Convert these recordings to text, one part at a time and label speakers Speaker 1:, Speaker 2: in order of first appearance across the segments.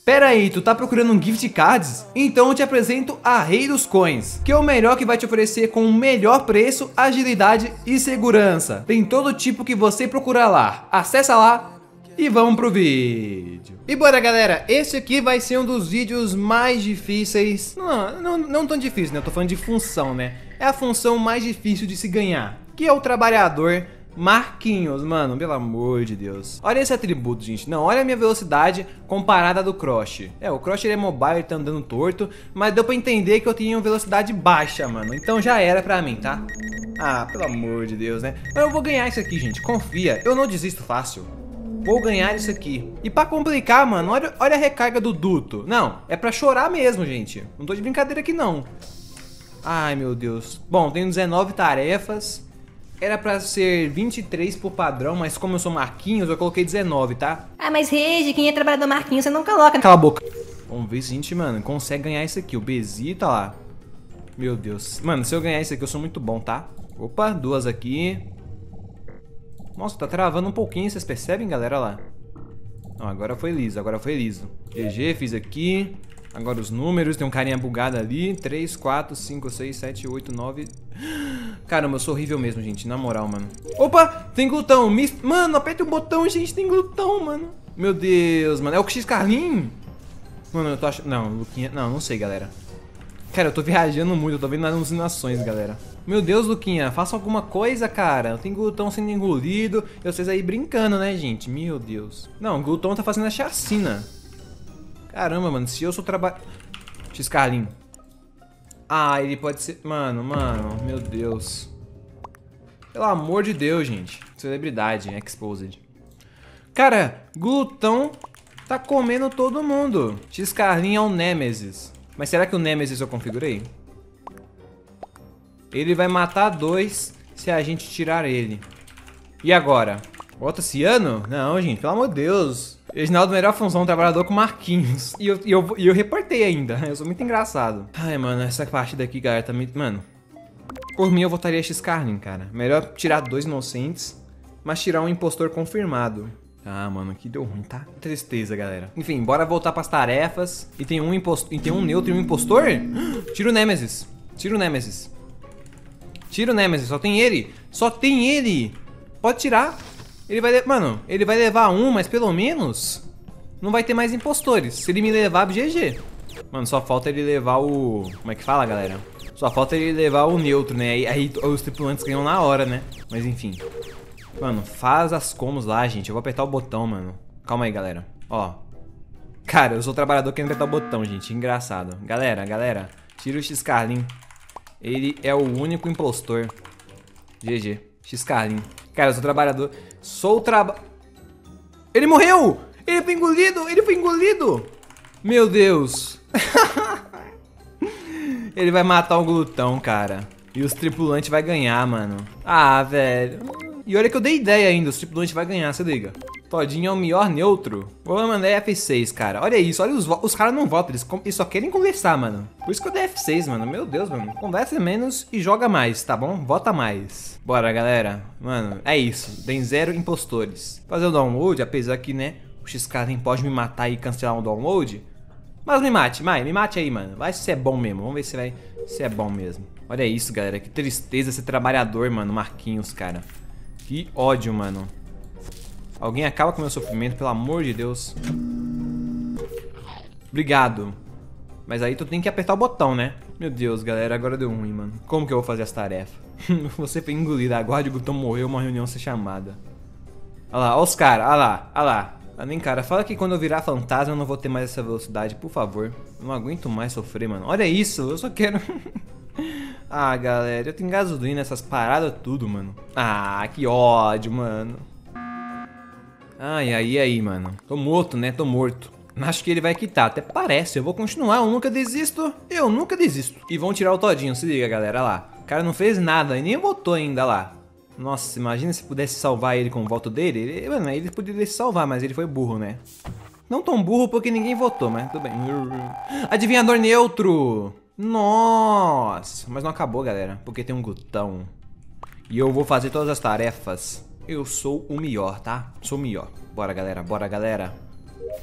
Speaker 1: Pera aí, tu tá procurando um gift cards? Então eu te apresento a Rei dos Coins, que é o melhor que vai te oferecer com o melhor preço, agilidade e segurança. Tem todo tipo que você procurar lá. Acessa lá e vamos pro vídeo. E bora, galera, esse aqui vai ser um dos vídeos mais difíceis. Não tão difícil, né? Eu tô falando de função, né? É a função mais difícil de se ganhar, que é o trabalhador Marquinhos, mano, pelo amor de Deus. Olha esse atributo, gente. Não, olha a minha velocidade comparada à do Crush. É, o Crush ele é mobile, ele tá andando torto, mas deu pra entender que eu tinha uma velocidade baixa, mano. Então já era pra mim, tá? Ah, pelo amor de Deus, né? Mas eu vou ganhar isso aqui, gente, confia. Eu não desisto fácil. Vou ganhar isso aqui. E pra complicar, mano, olha a recarga do duto. Não, é pra chorar mesmo, gente. Não tô de brincadeira aqui, não. Ai, meu Deus. Bom, tenho 19 tarefas. Era pra ser 23 por padrão, mas como eu sou Marquinhos, eu coloquei 19, tá?
Speaker 2: Ah, mas Regi, quem é trabalhador Marquinhos, você não coloca.
Speaker 1: Cala a boca. Vamos ver se a gente, mano, consegue ganhar isso aqui. O Bezi tá lá. Meu Deus. Mano, se eu ganhar isso aqui, eu sou muito bom, tá? Opa, duas aqui. Nossa, tá travando um pouquinho, vocês percebem, galera? Olha lá. Não, agora foi liso, agora foi liso. GG, fiz aqui. Agora os números, tem um carinha bugado ali. 3, 4, 5, 6, 7, 8, 9... Caramba, eu sou horrível mesmo, gente, na moral, mano. Opa, tem glutão. Mano, aperta o botão, gente, tem glutão, mano. Meu Deus, mano, é o X Carlin? Mano, eu tô achando... Não, Luquinha... Não sei, galera. Cara, eu tô viajando muito, eu tô vendo alucinações, galera. Meu Deus, Luquinha, faça alguma coisa, cara. Tem glutão sendo engolido. E vocês aí brincando, né, gente? Meu Deus. Não, o glutão tá fazendo a chacina. Caramba, mano, se eu sou X Carlin. Ah, ele pode ser... Mano, meu Deus. Pelo amor de Deus, gente. Celebridade, exposed. Cara, glutão tá comendo todo mundo. X Carlin é um Nemesis. Mas será que o Nemesis eu configurei? Ele vai matar 2 se a gente tirar ele. E agora? Volta Ciano? Não, gente, pelo amor de Deus. Reginaldo, melhor função, trabalhador com Marquinhos. E eu reportei ainda. Eu sou muito engraçado. Ai, mano, essa partida aqui, galera, também... Mano, por mim eu votaria X Carlin, cara. Melhor tirar 2 inocentes, mas tirar um impostor confirmado. Ah, mano, aqui deu ruim, tá? Tristeza, galera. Enfim, bora voltar pras tarefas. E tem um impostor, e tem um neutro e um impostor? Tira o Nemesis. Tira o Nemesis. Tira o Nemesis, só tem ele. Só tem ele. Pode tirar. Ele vai... Mano, ele vai levar um, mas pelo menos não vai ter mais impostores. Se ele me levar, GG. Mano, só falta ele levar o... Como é que fala, galera? Só falta ele levar o neutro, né? Aí os tripulantes ganham na hora, né? Mas enfim. Mano, faz as comos lá, gente. Eu vou apertar o botão, mano. Calma aí, galera. Ó. Cara, eu sou trabalhador querendo apertar o botão, gente. Engraçado. Galera. Tira o X Carlin. Ele é o único impostor. GG. X Carlin. Cara, eu sou trabalhador. Ele morreu! Ele foi engolido! Meu Deus. Ele vai matar o glutão, cara. E os tripulantes vai ganhar, mano. Ah, velho. E olha que eu dei ideia ainda, os tripulantes vai ganhar, se liga. Todinho é o melhor neutro. Vou mandar F6, cara. Olha isso, olha os caras não votam, eles só querem conversar, mano. Por isso que eu dei F6, mano. Meu Deus, mano. Conversa menos e joga mais, tá bom? Vota mais. Bora, galera. Mano, é isso. Tem 0 impostores. Fazer o download, apesar que, né, o X-Carlin pode me matar e cancelar um download. Mas me mate aí, mano. Vai se é bom mesmo. Vamos ver se é bom mesmo. Olha isso, galera. Que tristeza ser trabalhador, mano. Marquinhos, cara. Que ódio, mano. Alguém acaba com o meu sofrimento, pelo amor de Deus. Obrigado. Mas aí tu tem que apertar o botão, né? Meu Deus, galera, agora deu ruim, mano. Como que eu vou fazer as tarefas? Você foi engolido, aguarde o botão morreu, uma reunião ser chamada. Olha lá, olha os caras, olha lá. Nem cara, fala que quando eu virar fantasma eu não vou ter mais essa velocidade, por favor. Eu não aguento mais sofrer, mano. Olha isso, eu só quero... Ah, galera, eu tenho gasolina, essas paradas tudo, mano. Ah, que ódio, mano. Ai, aí, mano. Tô morto, né? Tô morto. Acho que ele vai quitar, até parece. Eu vou continuar, eu nunca desisto. E vão tirar o todinho, se liga, galera, olha lá. O cara não fez nada e nem votou ainda, lá. Nossa, imagina se pudesse salvar ele com o voto dele. Mano, ele poderia se salvar, mas ele foi burro, né? Não tão burro porque ninguém votou, mas tudo bem. Adivinhador neutro. Nossa, mas não acabou, galera, porque tem um glutão. E eu vou fazer todas as tarefas. Eu sou o melhor, tá? Sou o melhor. Bora, galera, bora, galera.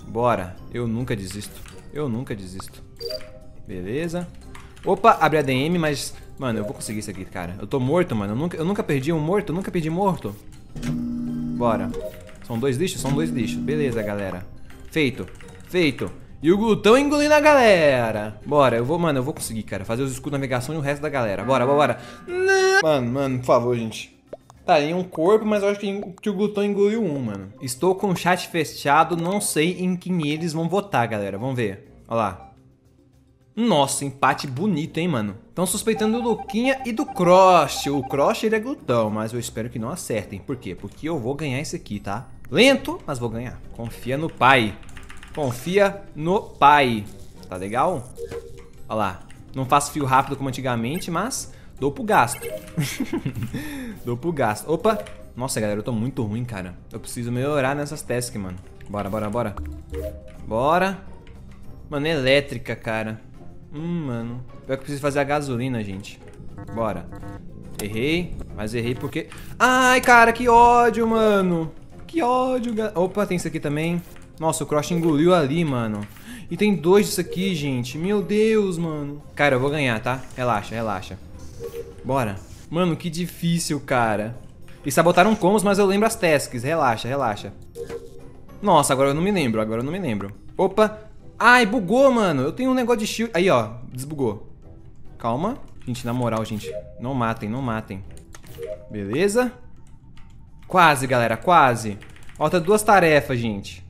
Speaker 1: Bora. Eu nunca desisto. Eu nunca desisto. Beleza. Opa, abre ADM, mas... Mano, eu vou conseguir isso aqui, cara. Eu tô morto, mano. Eu nunca perdi um morto. Eu nunca perdi morto. Bora. São 2 lixos? São 2 lixos. Beleza, galera. Feito. Feito. E o glutão engolindo a galera. Bora, eu vou conseguir, cara. Fazer os escudos de navegação e o resto da galera. Bora, bora. Mano, por favor, gente. Tá, em um corpo, mas eu acho que o glutão engoliu um, mano. Estou com o chat fechado, não sei em quem eles vão votar, galera. Vamos ver. Olha lá. Nossa, empate bonito, hein, mano. Estão suspeitando do Luquinha e do Cross. O Cross, ele é glutão, mas eu espero que não acertem. Por quê? Porque eu vou ganhar esse aqui, tá? Lento, mas vou ganhar. Confia no pai. Confia no pai. Tá legal? Olha lá. Não faço fio rápido como antigamente, mas dou pro gasto. Dou pro gasto. Opa. Nossa, galera, eu tô muito ruim, cara. Eu preciso melhorar nessas tasks, mano. Bora, bora, bora. Bora. Mano, elétrica, cara. Mano. Pior que eu preciso fazer a gasolina, gente. Bora. Errei. Mas errei porque... Ai, cara, que ódio, mano. Que ódio, Opa, tem isso aqui também. Nossa, o Cross engoliu ali, mano. E tem 2 disso aqui, gente. Meu Deus, mano. Cara, eu vou ganhar, tá? Relaxa, relaxa. Bora. Mano, que difícil, cara. E sabotaram combos, mas eu lembro as tasks. Relaxa, relaxa. Nossa, agora eu não me lembro. Agora eu não me lembro. Opa. Ai, bugou, mano. Eu tenho um negócio de shield. Aí, ó. Desbugou. Calma. Gente, na moral, gente. Não matem, não matem. Beleza. Quase, galera. Quase. Falta 2 tarefas, gente.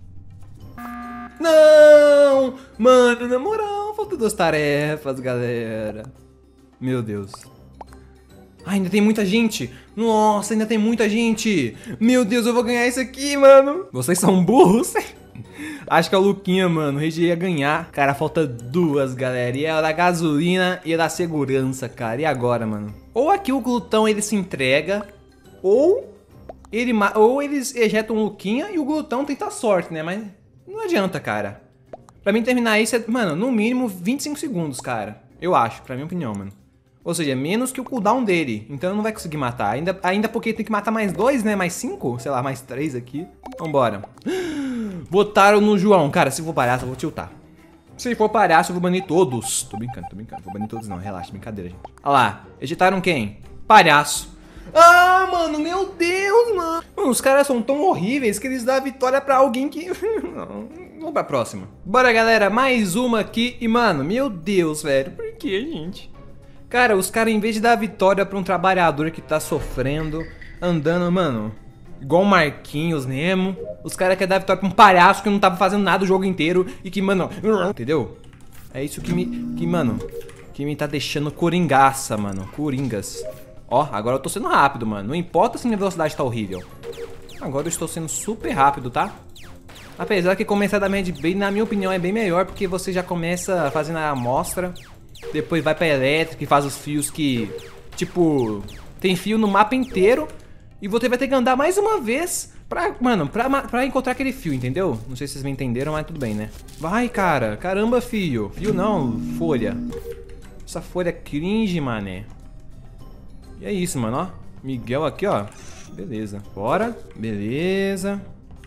Speaker 1: Não! Mano, na moral. Falta 2 tarefas, galera. Meu Deus. Ai, ainda tem muita gente. Nossa, ainda tem muita gente. Meu Deus, eu vou ganhar isso aqui, mano. Vocês são burros. Acho que é o Luquinha, mano. O Regi ia ganhar. Cara, falta 2, galera. E é a da gasolina e a da segurança, cara. E agora, mano? Ou aqui o glutão, ele se entrega. Ou eles ejetam o Luquinha e o glutão tenta sorte, né? Mas não adianta, cara. Pra mim terminar isso é, mano, no mínimo 25 segundos, cara. Eu acho, pra minha opinião, mano. Ou seja, menos que o cooldown dele. Então não vai conseguir matar. Ainda porque tem que matar mais 2, né? Mais 5? Sei lá, mais 3 aqui. Vambora. Botaram no João. Cara, se for palhaço, eu vou tiltar. Se for palhaço, eu vou banir todos. Tô brincando, tô brincando. Vou banir todos não, relaxa, brincadeira, gente. Olha lá, ejetaram quem? Palhaço. Ah, mano, meu Deus, mano. Mano, os caras são tão horríveis que eles dão a vitória pra alguém que... Vamos pra próxima. Bora, galera, mais uma aqui. E, mano, meu Deus, velho. Por que, gente? Cara, os caras, em vez de dar a vitória pra um trabalhador que tá sofrendo, andando, mano, igual o Marquinhos mesmo, os caras querem dar a vitória pra um palhaço que não tava fazendo nada o jogo inteiro e que, mano, entendeu? É isso que me tá deixando coringaça, mano, coringas. Ó, agora eu tô sendo rápido, mano, não importa se minha velocidade tá horrível. Agora eu estou sendo super rápido, tá? Apesar que começar da Mad Bay, na minha opinião, é bem melhor, porque você já começa fazendo a amostra, depois vai pra elétrica e faz os fios que, tipo, tem fio no mapa inteiro e você vai ter que andar mais uma vez pra, mano, pra encontrar aquele fio, entendeu? Não sei se vocês me entenderam, mas tudo bem, né? Vai, cara. Caramba, fio. Fio não, folha. Essa folha cringe, mané. E é isso, mano, ó. Miguel aqui, ó. Beleza. Bora. Beleza.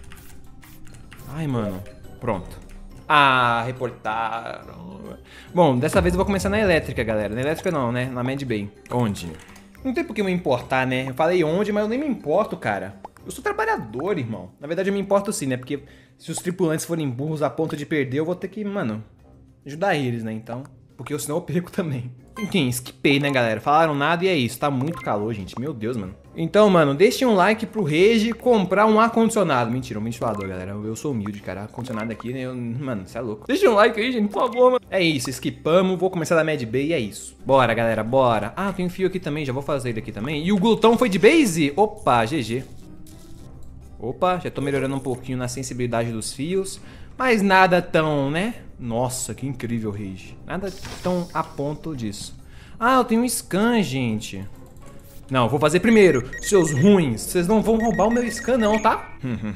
Speaker 1: Ai, mano. Pronto. Ah, reportaram. Bom, dessa vez eu vou começar na elétrica, galera. Na elétrica não, né? Na Mad Bay. Onde? Não tem por que me importar, né? Eu falei onde, mas eu nem me importo, cara. Eu sou trabalhador, irmão. Na verdade eu me importo sim, né? Porque se os tripulantes forem burros a ponto de perder, eu vou ter que, mano, ajudar eles, né? Então, porque senão eu perco também. Enfim, skipei, né, galera? Falaram nada e é isso. Tá muito calor, gente. Meu Deus, mano. Então, mano, deixem um like pro Regi comprar um ar-condicionado. Mentira, um ventilador, galera. Eu sou humilde, cara. Ar-condicionado aqui, né? Mano, você é louco. Deixa um like aí, gente, por favor, mano. É isso, skipamos. Vou começar da Mad Bay e é isso. Bora, galera, bora. Ah, tem um fio aqui também. Já vou fazer ele aqui também. E o glutão foi de base? Opa, GG. Opa, já tô melhorando um pouquinho na sensibilidade dos fios. Mas nada tão, né? Nossa, que incrível, Regi. Nada tão a ponto disso. Ah, eu tenho um scan, gente. Não, vou fazer primeiro. Seus ruins. Vocês não vão roubar o meu scan, não, tá?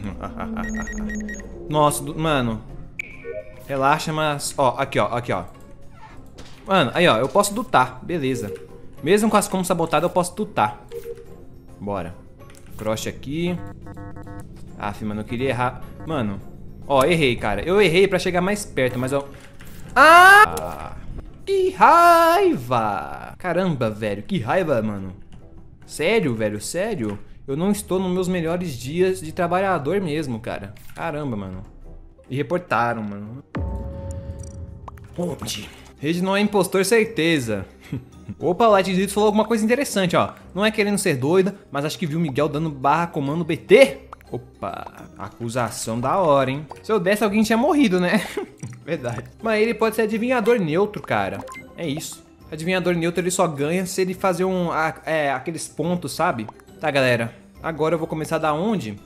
Speaker 1: Nossa, mano. Relaxa, mas... Ó, aqui, ó, aqui, ó. Mano, aí, ó, eu posso dutar. Beleza. Mesmo com as combos sabotadas, eu posso dutar. Bora. Cross aqui. Aff, mano, eu queria errar. Mano, Ó, errei, cara. Eu errei pra chegar mais perto, mas eu... Ah! Que raiva! Caramba, velho. Que raiva, mano. Sério, velho. Sério. Eu não estou nos meus melhores dias de trabalhador mesmo, cara. Caramba, mano. E reportaram, mano. Onde? Rede não é impostor, certeza. Opa, o Lightzito falou alguma coisa interessante, ó. Não é querendo ser doida, mas acho que viu o Miguel dando barra comando BT. Opa, acusação da hora, hein? Se eu desse, alguém tinha morrido, né? Verdade. Mas ele pode ser adivinhador neutro, cara. É isso. Adivinhador neutro, ele só ganha se ele fazer aqueles pontos, sabe? Tá, galera. Agora eu vou começar da onde?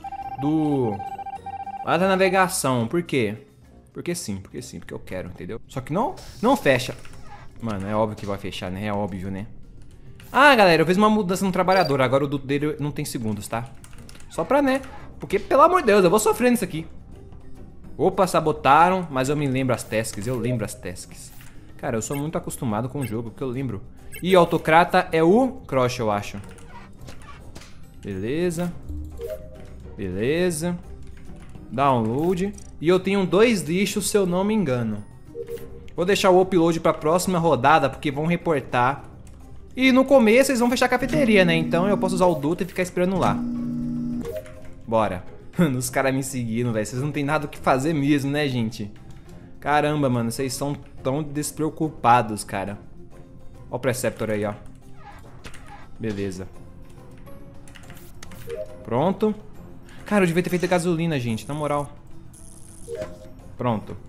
Speaker 1: Lá da navegação. Por quê? Porque sim, porque eu quero, entendeu? Só que não fecha. Mano, é óbvio que vai fechar, né? É óbvio, né? Ah, galera, eu fiz uma mudança no trabalhador. Agora o duto dele não tem segundos, tá? Só pra, né? Porque, pelo amor de Deus, eu vou sofrer nisso aqui. Opa, sabotaram, mas eu me lembro as tasks. Eu lembro as tasks. Cara, eu sou muito acostumado com o jogo, porque eu lembro. E o autocrata é o Crush, eu acho. Beleza. Beleza. Download. E eu tenho 2 lixos, se eu não me engano. Vou deixar o upload pra próxima rodada, porque vão reportar. E no começo eles vão fechar a cafeteria, né? Então eu posso usar o duto e ficar esperando lá. Bora. Os caras me seguindo, velho. Vocês não tem nada o que fazer mesmo, né, gente? Caramba, mano. Vocês são tão despreocupados, cara. Ó o Preceptor aí, ó. Beleza. Pronto. Cara, eu devia ter feito a gasolina, gente. Na moral. Pronto.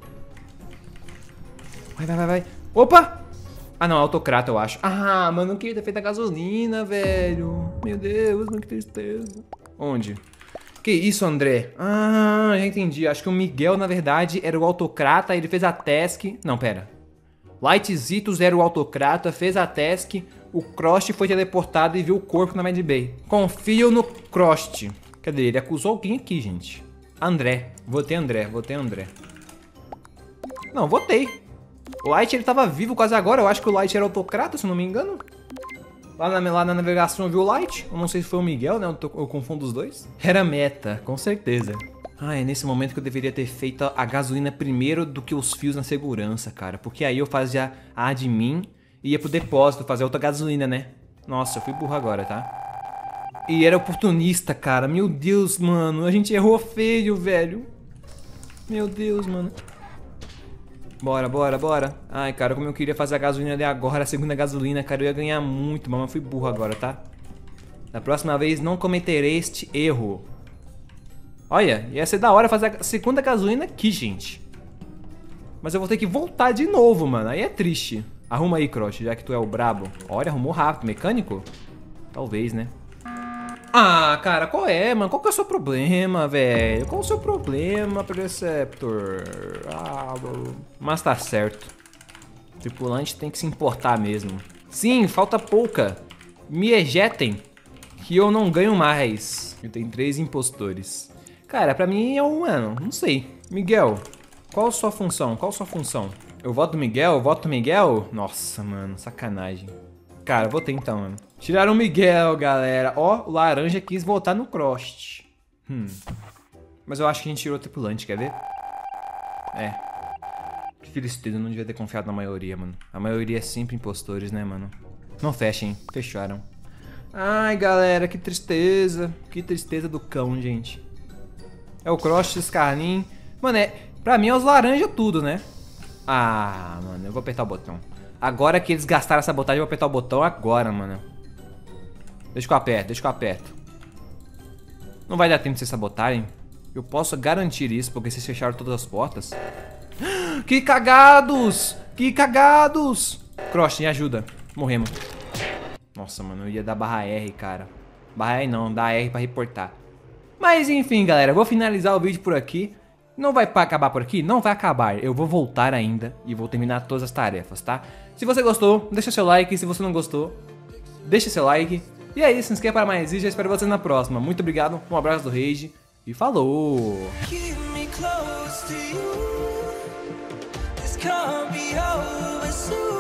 Speaker 1: Vai. Opa! Ah, não. Autocrata, eu acho. Ah, mano. Não queria ter feito a gasolina, velho. Meu Deus, mano. Que tristeza. Onde? Que isso, André? Ah, já entendi. Acho que o Miguel, na verdade, era o autocrata. Ele fez a task. Não, pera. Lightzitos era o autocrata, fez a task. O Crost foi teleportado e viu o corpo na Mad Bay. Confio no Crost. Cadê? Ele acusou alguém aqui, gente. André. Votei André. Não, votei. O Light, ele tava vivo quase agora. Eu acho que o Light era autocrata, se não me engano. Lá na navegação eu vi o Light. Eu não sei se foi o Miguel, né? Eu confundo os dois. Era meta, com certeza. Ah, é nesse momento que eu deveria ter feito a gasolina primeiro do que os fios na segurança, cara. Porque aí eu fazia a admin e ia pro depósito fazer outra gasolina, né? Nossa, eu fui burro agora, tá? E era oportunista, cara. Meu Deus, mano. A gente errou feio, velho. Meu Deus, mano. Bora. Ai, cara, como eu queria fazer a gasolina ali agora, a segunda gasolina, cara, eu ia ganhar muito, mas eu fui burro agora, tá? Da próxima vez não cometerei este erro. Olha, ia ser da hora fazer a segunda gasolina aqui, gente. Mas eu vou ter que voltar de novo, mano. Aí é triste. Arruma aí, Crush, já que tu é o brabo. Olha, arrumou rápido. Mecânico? Talvez, né? Ah, cara, qual é, mano? Qual que é o seu problema, velho? Qual é o seu problema, Preceptor? Ah, mas tá certo. O tripulante tem que se importar mesmo. Sim, falta pouca. Me ejetem, que eu não ganho mais. Eu tenho 3 impostores. Cara, pra mim é um, mano, não sei. Miguel, qual a sua função? Eu voto Miguel? Nossa, mano, sacanagem. Cara, votei então, mano. Tiraram o Miguel, galera. Ó, o laranja quis votar no Crost. Mas eu acho que a gente tirou o tripulante, quer ver? É. Que tristeza, eu não devia ter confiado na maioria, mano. A maioria é sempre impostores, né, mano? Não fechem, fecharam. Ai, galera, que tristeza. Que tristeza do cão, gente. É o Crost, Scarlin. Mano, pra mim é os laranja tudo, né? Ah, mano, eu vou apertar o botão. Agora que eles gastaram a sabotagem, eu vou apertar o botão agora, mano. Deixa que eu aperto. Não vai dar tempo de vocês sabotarem. Eu posso garantir isso, porque vocês fecharam todas as portas. Que cagados! Cross, me ajuda. Morremos. Nossa, mano, eu ia dar barra R, cara. Barra R não, dá R pra reportar. Mas enfim, galera, eu vou finalizar o vídeo por aqui. Não vai acabar por aqui? Não vai acabar. Eu vou voltar ainda e vou terminar todas as tarefas, tá? Se você gostou, deixa seu like. Se você não gostou, deixa seu like. E é isso, se inscreva para mais vídeos. Eu espero vocês na próxima. Muito obrigado, um abraço do Rage e falou! Keep me close to you. This can't be over soon.